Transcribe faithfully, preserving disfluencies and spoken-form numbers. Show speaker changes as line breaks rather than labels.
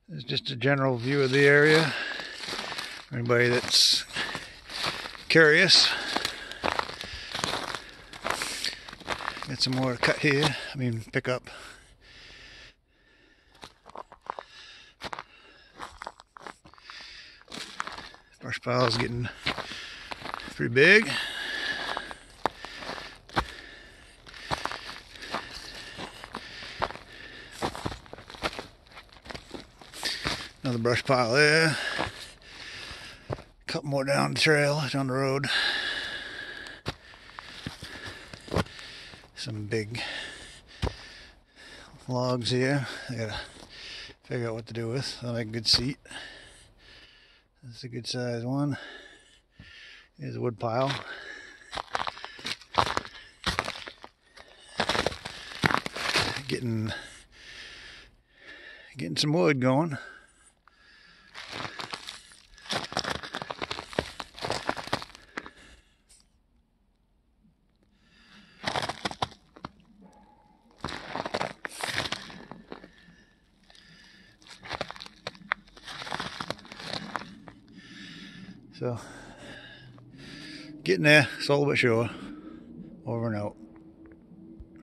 It's just a general view of the area. Anybody that's curious. Got some more to cut here. I mean, pick up. Brush pile is getting pretty big. Another brush pile there. A couple more down the trail, down the road. Some big logs here. I gotta figure out what to do with. I'll make a good seat. This is a good size one. Here's a wood pile. Getting getting some wood going. So, getting there, slowly but sure, over and out.